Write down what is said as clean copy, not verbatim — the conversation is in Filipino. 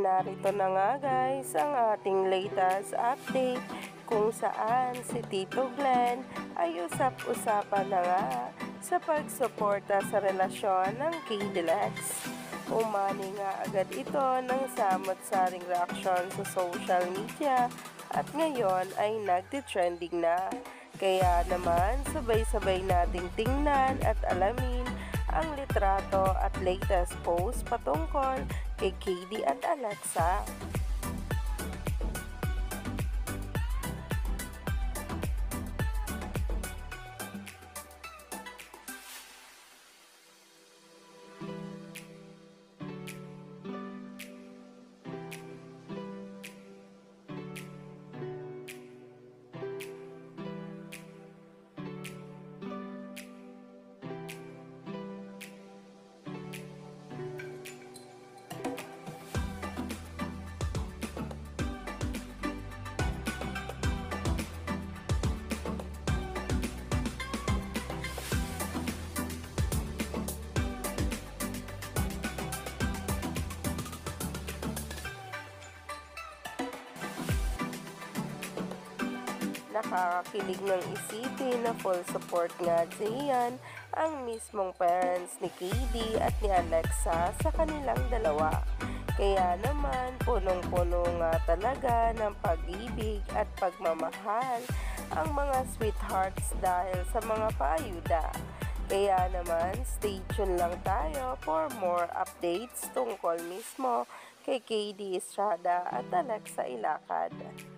narito na nga guys ang ating latest update kung saan si Tito Glenn ay usap-usapan na nga sa pagsuporta sa relasyon ng Kylie Lex. Umani nga agad ito ng samot-saring reaksyon sa social media at ngayon ay nagtitrending na. Kaya naman sabay-sabay nating tingnan at alamin ang litrato at latest post patungkol kay Kylie at Alexa. Nakakakilig ng isipin na full support nga diyan ang mismong parents ni Kylie at ni Alexa sa kanilang dalawa. Kaya naman punong-puno nga talaga ng pag-ibig at pagmamahal ang mga sweethearts dahil sa mga paayuda. Kaya naman stay tuned lang tayo for more updates tungkol mismo kay Kylie Estrada at Alexa Ilacad.